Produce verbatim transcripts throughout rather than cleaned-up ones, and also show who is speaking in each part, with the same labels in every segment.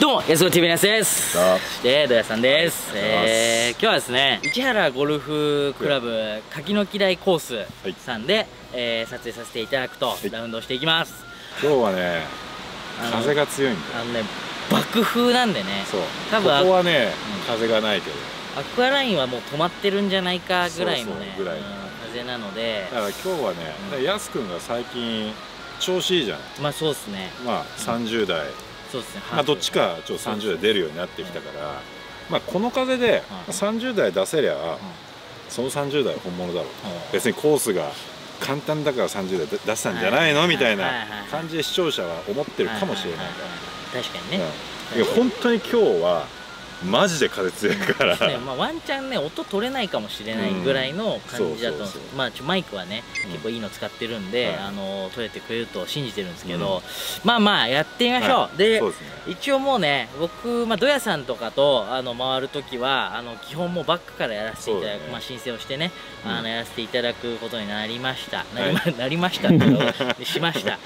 Speaker 1: どうも、安子 ティーブイ のやすです。そして土屋さんです。えー、今日はですね、市原ゴルフクラブ柿の木台コースさんで、はい、えー、撮影させていただくと、はい、ラウンドをしていきます。
Speaker 2: 今日はね、風が強いんだよ。あのね、
Speaker 1: 爆風なんでね、
Speaker 2: そう多分ここはね、うん、風がないけど
Speaker 1: アクアラインはもう止まってるんじゃないかぐらいのね風なので、
Speaker 2: だから今日はね、うん、やすくんが最近調子いいじゃん。
Speaker 1: まあそうですね。
Speaker 2: まあさんじゅう代、そうですね、まあどっちかちょっとさんじゅう代出るようになってきたから、まあこの風でさんじゅう代出せりゃそのさんじゅう代は本物だろう。別にコースが簡単だからさんじゅう代出したんじゃないのみたいな感じで視聴者は思ってるかもしれないから。
Speaker 1: 確かにね。
Speaker 2: いや本当に今日はマジで風強いから、
Speaker 1: ね、まあワンチャンね音取れないかもしれないぐらいの感じだと思うんですよ。まあちょマイクはね、うん、結構いいの使ってるんで、はい、あの取れてくれると信じてるんですけど、うん、まあまあやってみましょう。はい、で、ね、一応もうね僕、まあ、ドヤさんとかとあの回る時はあの基本もうバックからやらせていただく、ね、まあ申請をしてね、うん、あのやらせていただくことになりました。なりま、はい、なりましたけどしました。はい、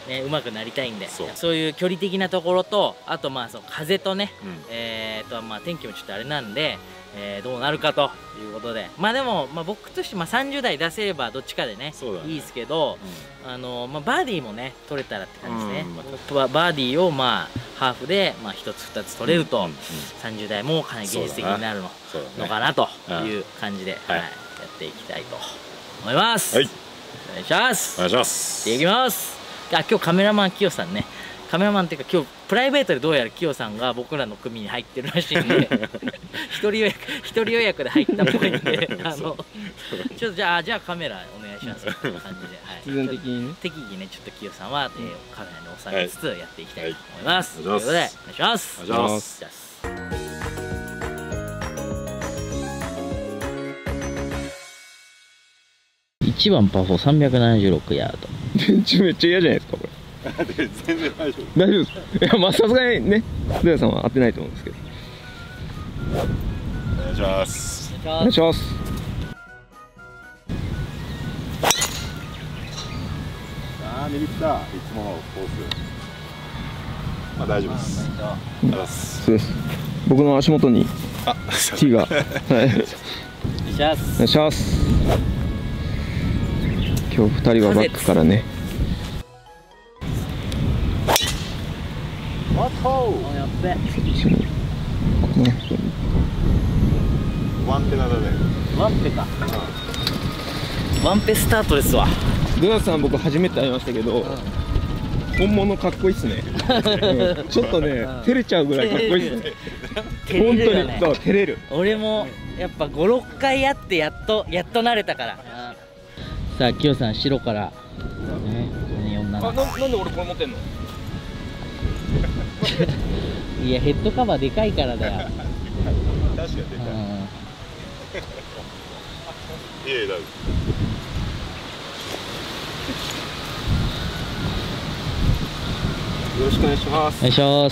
Speaker 1: ね、うまくなりたいんで、そう、そういう距離的なところと、あとまあその風とね、うん、えーとまあ天気もちょっとあれなんで、えー、どうなるかということで、まあでも、まあ、僕としてまあさんじゅう代出せればどっちかでね、ねいいですけど、うん、あのまあ、バーディーもね取れたらって感じですね。僕はバーディーをまあハーフでまあひとつふたつ取れると、うんうんうん、さんじゅう代もかなり現実的になるの、のかなという感じで、はい、やっていきたいと思います。はい、お願いします。
Speaker 2: お願いします。
Speaker 1: いきます。あ、今日カメラマンきよさんね、カメラマンっていうか今日プライベートでどうやらきよさんが僕らの組に入ってるらしいんで一人予約一人予約で入ったっぽいんであのちょっとじゃあじゃあカメラお願いしますっていう感じで、はい、必然的にね適宜ねちょっときよさんは、えー、カメラに収めつつやっていきたいと思います。ということでお願いします。
Speaker 2: お願いします。
Speaker 1: いちばんパーフォーさんびゃくななじゅうろくヤード。
Speaker 3: めっちゃめっちゃ嫌じゃないですかこれ。
Speaker 2: 全然大丈夫。
Speaker 3: 大丈夫です。いやまあさすがにねドヤさんは合ってないと思うんですけど。
Speaker 2: お願いします。
Speaker 3: お願いします。
Speaker 2: ああ右来た。いつものコース。まあ大丈夫です。ありがとうございます。
Speaker 3: そうです。僕の足元に
Speaker 2: あ
Speaker 3: T がはい。
Speaker 1: お願いします。
Speaker 3: お願いします。今日ふたりはバックからね。
Speaker 1: おっとやっべ。
Speaker 2: ワンペナだね。
Speaker 1: ワンペか。ワンペスタートですわ。
Speaker 3: ドヤさん僕初めて会いましたけど、本物かっこいいっすね。ちょっとね照れちゃうぐらいかっこいいっすね。本当にそう照れる。
Speaker 1: 俺もやっぱごろっかいやってやっとやっと慣れたから。さあきよさん白から。
Speaker 3: あ、な、なんで俺これ持ってんの？
Speaker 1: いやヘッドカバーでかいからだよ。
Speaker 2: 確かにでかい。いやいやだ。よ
Speaker 3: ろしくお願いします。
Speaker 1: お願いします。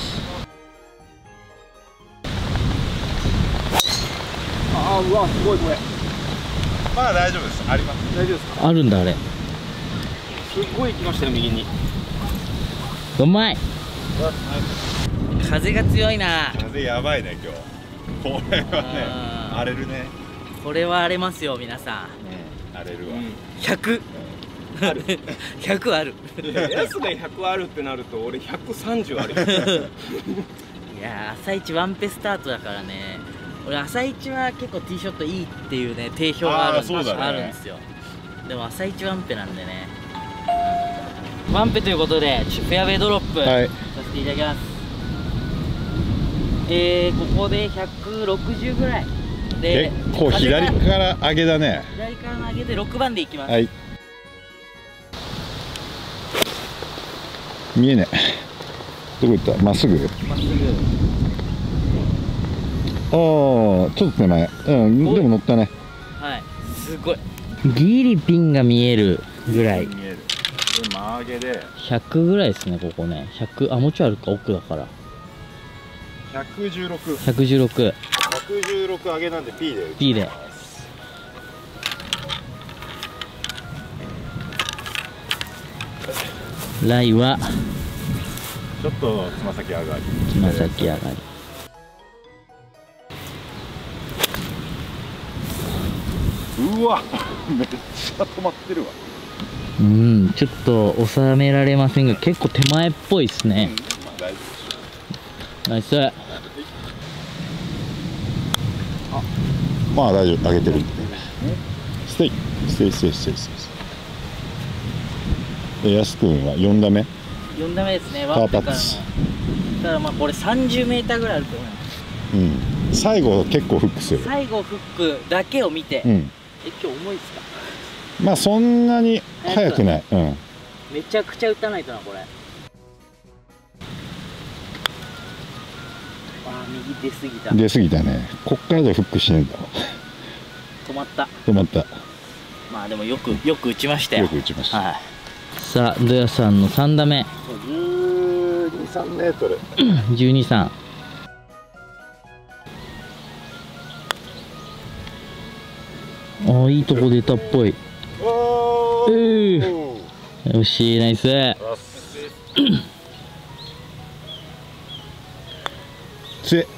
Speaker 3: ああ、うわ、すごいこれ。
Speaker 2: まあ大丈夫です。あります。
Speaker 3: 大丈夫ですか？
Speaker 1: あるんだあれ。
Speaker 3: すごい行きましたよ右に。
Speaker 1: うまい。風が強いな。
Speaker 2: 風やばいね今日。これはね荒れるね。
Speaker 1: これは荒れますよ皆さん。
Speaker 2: 荒れるわ。
Speaker 1: 百。百ある。
Speaker 3: やすが百あるってなると俺百三十ある。
Speaker 1: いや朝一ワンペスタートだからね。俺朝一は結構ティーショットいいっていうね定評があるんですよ。でも朝一ワンペなんでね。ワンペということでフェアウェイドロップさせていただきます。えー、ここでひゃくろくじゅうぐらいで
Speaker 2: 結構左から上げだね。
Speaker 1: 左からの上げでろくばんでいきます。
Speaker 2: はい、見えねえ。どこ行った？まっすぐ？
Speaker 1: まっすぐ。
Speaker 2: ああちょっと手前。うん、でも乗ったね。
Speaker 1: はい、すごいギリピンが見えるぐらい。
Speaker 2: 曲げで
Speaker 1: ひゃくぐらいですねここね。ひゃく、あもうちょいあるか奥だから。
Speaker 2: ひゃくじゅうろく。
Speaker 1: ひゃくじゅうろく。ひゃ
Speaker 2: くじゅうろく上げなんで P で。
Speaker 1: P で。ライは
Speaker 2: ちょっとつま先上がり。
Speaker 1: つま先上がり。
Speaker 2: うわ、めっちゃ止まってるわ。
Speaker 1: うん、ちょっと収められませんが、結構手前っぽいですね。
Speaker 2: まあ大丈夫。
Speaker 1: ナイス。
Speaker 4: まあ大丈夫、上げてる。ステイ、ステイ、ステイ、ステイ、ステイ。で、やすくんはよん打目。
Speaker 1: よん打目ですね。
Speaker 4: パーパッツ。
Speaker 1: だからまあこれさんじゅうメーターぐらいあると思います。
Speaker 4: うん。最後結構フックする。
Speaker 1: 最後フックだけを見て。
Speaker 4: うん。
Speaker 1: え、今日重いですか？
Speaker 4: まあそんなに速くない。うん。
Speaker 1: めちゃくちゃ打たないとなこれ。ああ、右出過ぎた。
Speaker 4: 出過ぎたね。こっからじゃフックしねえんだわ。
Speaker 1: 止まった。
Speaker 4: 止まった。
Speaker 1: まあでもよくよく打ちましたよ。
Speaker 4: よく打ちました。はい。
Speaker 1: さあ、ドヤさんのさん打目。
Speaker 4: じゅうに、さんメートル。
Speaker 1: じゅうに、さん。ああ、いいとこ出たっぽい。
Speaker 4: お
Speaker 1: ー、よし、ナイス。
Speaker 4: つえ。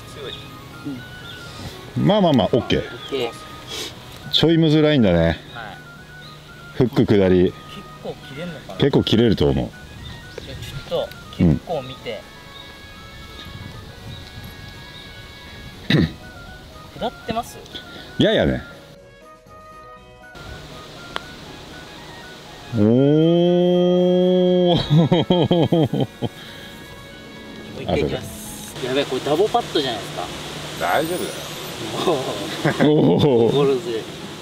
Speaker 4: まあまあまあ、オッケー。ちょいむずらいんだね。はい、フック下り。
Speaker 1: 結構切れるのかな。
Speaker 4: 結構切れると思う。
Speaker 1: じゃちょっと結構見て。うん、下ってます？
Speaker 4: ややね。おお。
Speaker 1: もう一回いきます。やべえ、これダボパッドじゃないですか。
Speaker 2: 大丈夫だよ。
Speaker 4: おお。
Speaker 1: 心強い。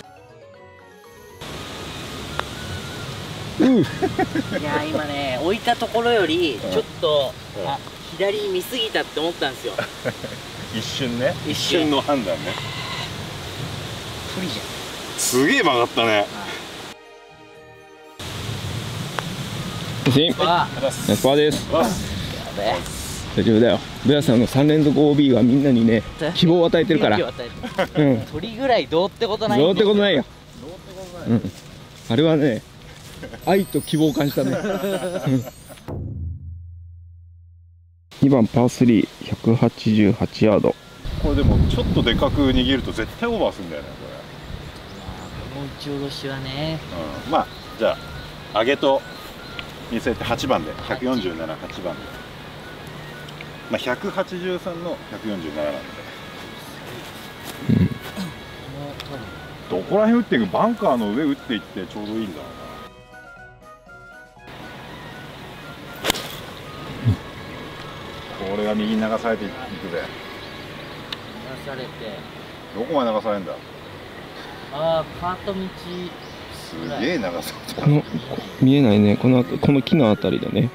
Speaker 1: いやー、今ね、置いたところよりちょっと、うん、あ、左見すぎたって思ったんですよ。
Speaker 2: 一瞬ね。
Speaker 1: 一瞬
Speaker 2: の判断ね。
Speaker 1: 不利じゃん。
Speaker 2: すげえ曲がったね。
Speaker 3: ナイスパーです。大丈夫だよ。ブヤさんのさん連続 オービー はみんなにね、希望を与えてるから。
Speaker 1: 鳥ぐらいどうってことない。
Speaker 3: どうってことないよ。あれはね、愛と希望を感じたね。にばんパースリー、ひゃくはちじゅうはちヤード。
Speaker 2: これでもちょっとでかく握ると絶対オーバーするんだよね、こ
Speaker 1: れ。もう打ち下ろしはね。
Speaker 2: うん、まあじゃあ上げと見せてはちばんでひゃくよんじゅうなな、はちばんで、まあひゃくはちじゅうさんのひゃくよんじゅうなななんで、うん、どこら辺打っていく？バンカーの上打っていってちょうどいいんだろうな。これが右に流されていくぜ。
Speaker 1: 流されて
Speaker 2: どこまで流されるんだ。
Speaker 1: ああ、カート道
Speaker 2: すげえ流された。
Speaker 3: この見えないね、このこの木のあたりだね。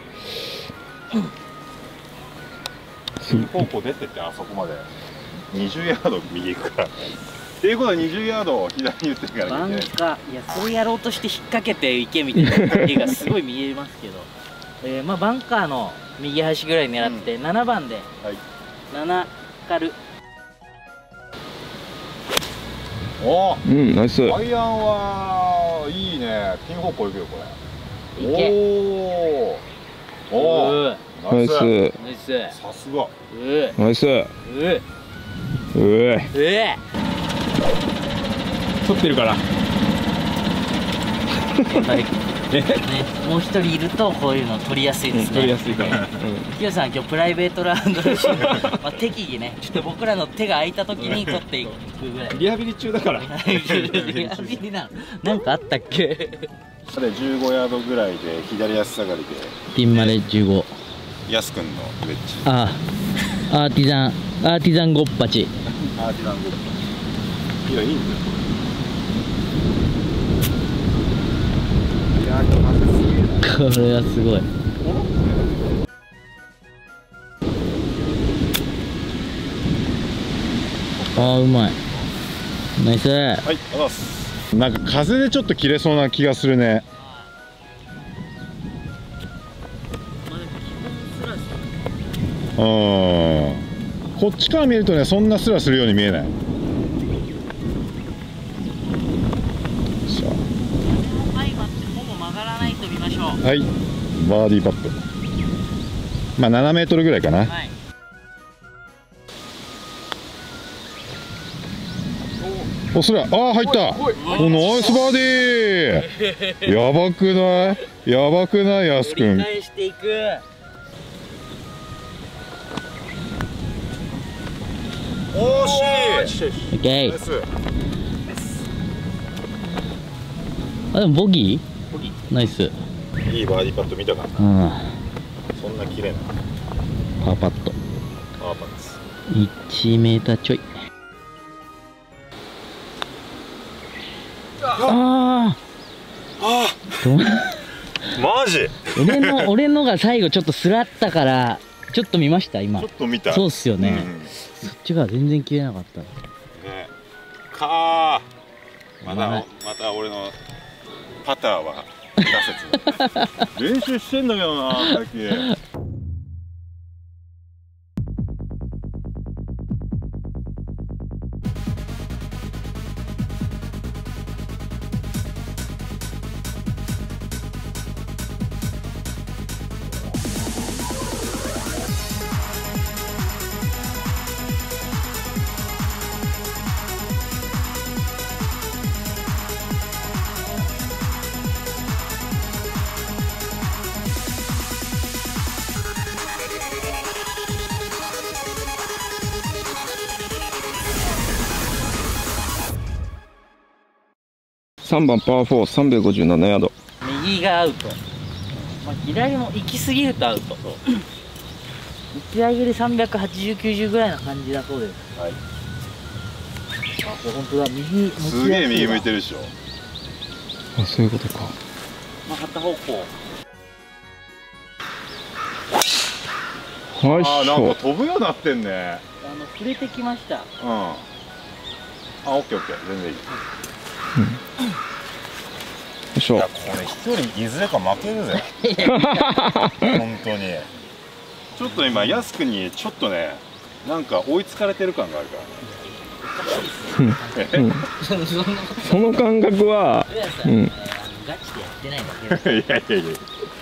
Speaker 2: 右方向出てってあそこまでにじゅうヤード右行くから。っていうことはにじゅうヤード左に打っていかなきゃいけない。
Speaker 1: バンカー、いやそうやろうとして引っ掛けて池みたいな絵がすごい見えますけど、えー、まあバンカーの右端ぐらい狙って、うん、ななばんで、はい、ななカル。
Speaker 2: お
Speaker 3: ー、うん、ナイス。
Speaker 2: アイアンはいいね。ピン方向行くよこれ。
Speaker 1: いけ。
Speaker 2: おお、
Speaker 3: ナイスナイ
Speaker 1: ス。
Speaker 2: さすが
Speaker 3: ナイス。うえ
Speaker 1: うえ
Speaker 3: 取ってるから。
Speaker 1: ね、もう一人いるとこういうの取りやすいですね。
Speaker 3: 取りやすいから。
Speaker 1: キヨさん今日プライベートラウンドらしいので、まあ適宜ね、ちょっと僕らの手が空いた時に取っていくぐらい。
Speaker 3: リハビリ中だから。
Speaker 1: リハビリなの。なんかあったっけ？
Speaker 2: でじゅうごヤードぐらいで左足下がりで。
Speaker 1: ピンまでじゅうご。
Speaker 2: ヤス君のウェッジ。
Speaker 1: ああ、アーティザン、アーティザンゴッパチ。
Speaker 2: アーティザンゴッパチ。いやいいんだよ。
Speaker 1: これはすごい。ああ、うまい。ナイス。はい、
Speaker 2: ありがとうございます。
Speaker 4: なんか風でちょっと切れそうな気がするね。うん、こっちから見るとね、そんなスラするように見えない。
Speaker 1: 相まってほぼ曲がらないと見ましょう。
Speaker 4: はい、バーディーパット。 まあななメートルぐらいかな。
Speaker 1: はい、
Speaker 4: お、それ、ああ、入った。お、ナイスバーディー。やばくない。やばくない、やすくん。
Speaker 1: 折り返していく。
Speaker 2: 惜しい。
Speaker 1: オッケー。あ、でもボギー。ボギー。ナイス。
Speaker 2: いいバーディーパット見たかな。
Speaker 1: うん。
Speaker 2: そんな綺麗な。
Speaker 1: パーパット。
Speaker 2: パーパットです。
Speaker 1: いちメーターちょい。ああ。
Speaker 2: ああ。マジ。
Speaker 1: 俺の、俺のが最後ちょっとスラったから、ちょっと見ました今。
Speaker 2: ちょっと見た。
Speaker 1: そうっすよね。うん、そっちが全然切れなかった。ね。
Speaker 2: かあ。また、また俺のパターは不可説。練習してんだけどな、さっき。
Speaker 3: さんばんパーフォー、さんびゃくごじゅうななヤード。
Speaker 1: 右がアウト、まあ、左も行き過ぎるとアウト。打ち上げでさんびゃくはちじゅう、きゅうじゅうぐらいな感じだそうです。はい。あ、これ本当だ、右。
Speaker 2: すげえ右向いてるでしょ。
Speaker 3: あ、そういうことか。
Speaker 1: まあ、片方向。
Speaker 3: はい、
Speaker 2: あ、なんか飛ぶようになってんね。あ
Speaker 1: の、触れてきました。
Speaker 2: うん。あ、オッケーオッケー、全然いい。
Speaker 3: うん、よいしょ。
Speaker 2: いや、これ一人いずれか負けるぜ。本当に。ちょっと今やすくにちょっとね、なんか追いつかれてる感があるからね。
Speaker 3: その感覚は、うん、
Speaker 1: ガチでやってないだけ。いやいやいや。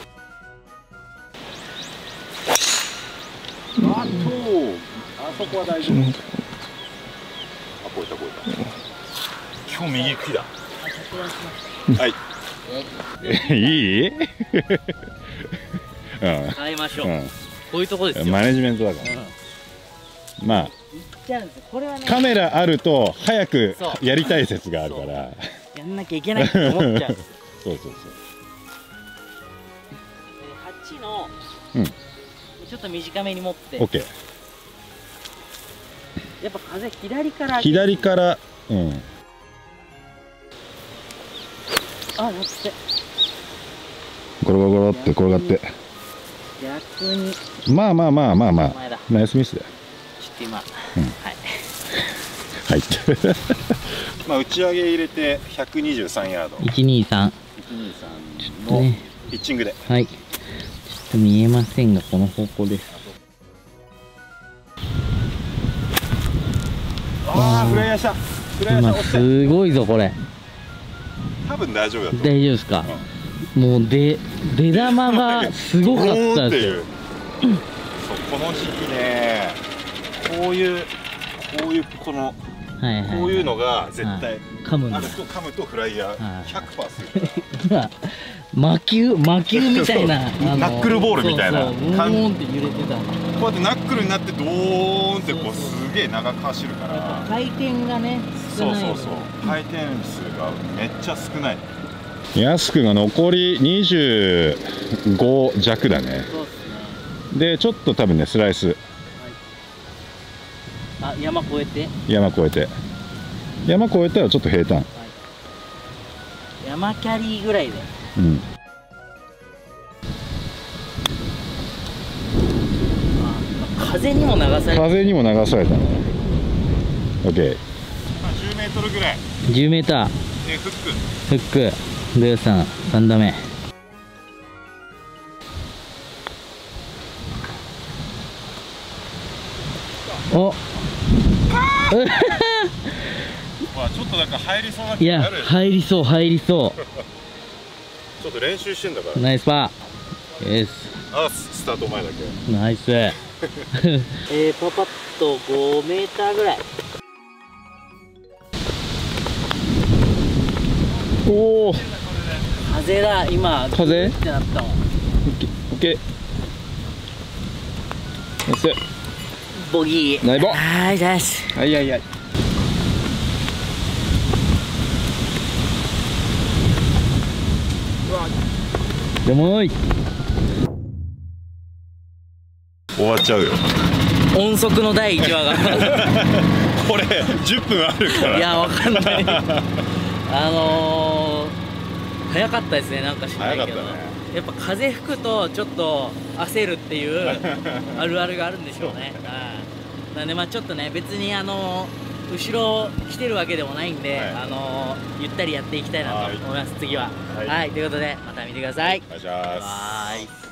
Speaker 2: あと、あそこは大丈夫。あ、こえたこえた。今日右行く日だ。はい。
Speaker 4: いい？
Speaker 1: 変えましょう。こういうとこですよ。
Speaker 4: マネジメントだから。まあ。カメラあると早くやりたい説があるから。や
Speaker 1: んなきゃいけないって思っちゃう。
Speaker 4: そうそうそう。
Speaker 1: はちの。ちょっと短めに持って。
Speaker 4: オッケー。
Speaker 1: やっぱ風左から。
Speaker 4: 左から。うん。
Speaker 1: あ、乗って。
Speaker 4: ゴロゴロゴロって転がって。
Speaker 1: 逆に。
Speaker 4: まあまあまあまあまあ。ナイスミスだよ。
Speaker 1: ちょっと今。
Speaker 4: うん、はい。はい。
Speaker 2: まあ打ち上げ入れてひゃくにじゅうさんヤード。
Speaker 1: いちにさん。
Speaker 2: いちにさんのピッチングで。
Speaker 1: はい。ちょっと見えませんが、この方向です。
Speaker 2: ああ、フライヤーした。フライヤーした。
Speaker 1: すごいぞ、これ。
Speaker 2: 多分大丈夫だと。
Speaker 1: 大丈夫ですか。うん、もうで出玉がすごかったですよ。そう、
Speaker 2: この時期ね、こういうこういうこの、はいはい、こういうのが絶対、はい、
Speaker 1: 噛むんだ。
Speaker 2: あると噛むとフライヤー ひゃくパーセント するから。
Speaker 1: 魔球魔球みたいな
Speaker 2: ナックルボールみたいな
Speaker 1: 感じ。って揺れてた。
Speaker 2: こうやってナックルになってドーンってこうすげえ長く走るから。
Speaker 1: 回転がね。
Speaker 2: そうそうそう。回転数がめっちゃ少ない。
Speaker 4: やすくんが残りにじゅうご弱だね。
Speaker 1: そうですね。
Speaker 4: でちょっと多分ねスライス。はい、
Speaker 1: あ、山越えて。
Speaker 4: 山越えて。山越えたらちょっと平坦。はい、
Speaker 1: 山キャリーぐらいで。
Speaker 4: うん。
Speaker 1: 風にも流された。
Speaker 4: 風にも流されたね。オッケー。
Speaker 2: じゅうメートルぐらい。
Speaker 1: じゅうメーター。
Speaker 2: でフック。
Speaker 1: フック。ルーさんさん打目。お。
Speaker 2: ちょっとなんか入りそうな気
Speaker 1: いや入りそう入りそう。
Speaker 2: ちょっと練習してんだから。
Speaker 1: ナイスパー。です。
Speaker 2: あ、スタート前だけ。
Speaker 1: ナイスえー、パパッとごメーターぐらい。
Speaker 3: おお、
Speaker 1: 風だ、今
Speaker 3: 風
Speaker 1: ってなったもん。
Speaker 3: オッケーナイス
Speaker 1: ボギー
Speaker 3: ナイボ
Speaker 1: はいです。
Speaker 3: はいはいはい。
Speaker 1: でもい
Speaker 2: 終わっちゃうよ。
Speaker 1: 音速のだいいちわが
Speaker 2: これじゅっぷんあるから。
Speaker 1: いや、わかんないあのー、早かったですね、なんか知らないけど、ね、やっぱ風吹くとちょっと焦るっていうあるあるがあるんでしょうねなんでまあちょっとね、別にあのー、後ろ来てるわけでもないんで、はい、あのー、ゆったりやっていきたいなと思います、次は。はい、はい、ということでまた見てください。
Speaker 2: お願いします。
Speaker 1: バイバイ。